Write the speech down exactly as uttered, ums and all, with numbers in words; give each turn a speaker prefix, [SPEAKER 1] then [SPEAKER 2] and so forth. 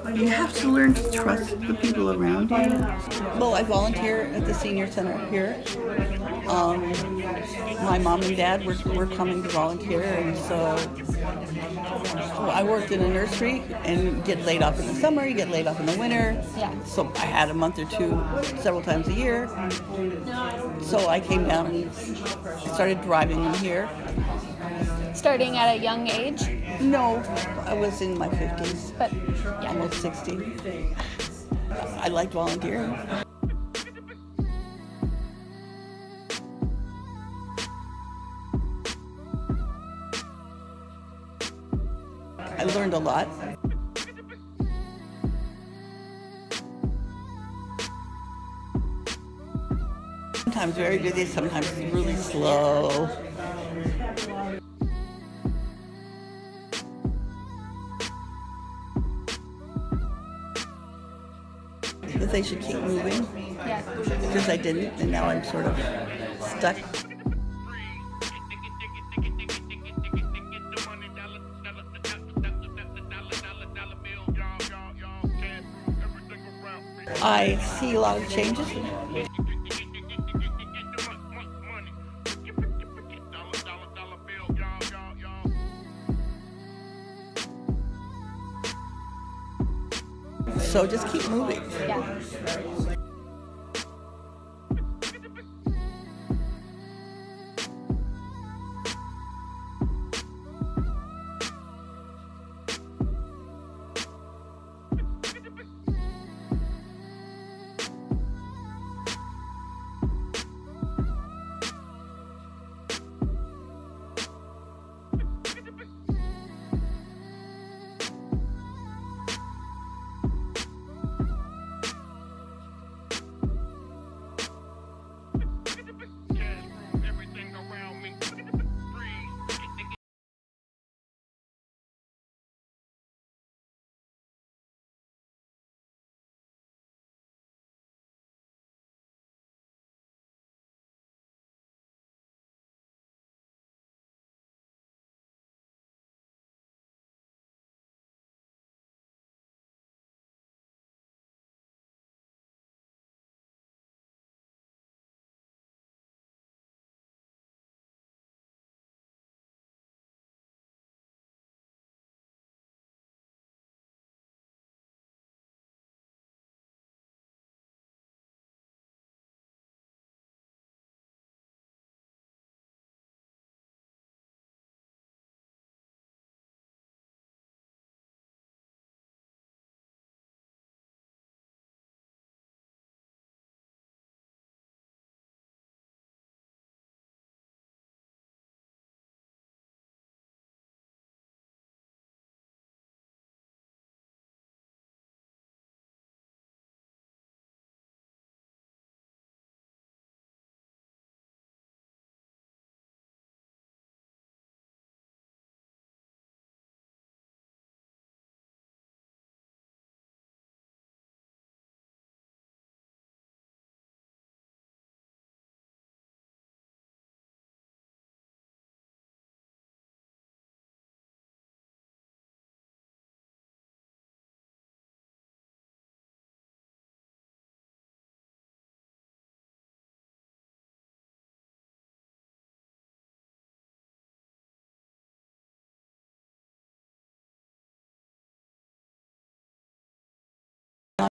[SPEAKER 1] You have to learn to trust the people around you.
[SPEAKER 2] Well, I volunteer at the senior center here. Um, my mom and dad were, were coming to volunteer, and so well, I worked in a nursery and get laid off in the summer, you get laid off in the winter.
[SPEAKER 3] Yeah.
[SPEAKER 2] So I had a month or two several times a year. So I came down and started driving them here.
[SPEAKER 3] Starting at a young age?
[SPEAKER 2] No, I was in my fifties,
[SPEAKER 3] But yeah.
[SPEAKER 2] almost sixty. I liked volunteering. I learned a lot. Sometimes very busy, sometimes really slow. That they should keep moving,
[SPEAKER 3] Yeah.
[SPEAKER 2] because I didn't, and now I'm sort of stuck. I see a lot of changes. So just keep moving.
[SPEAKER 3] Yeah.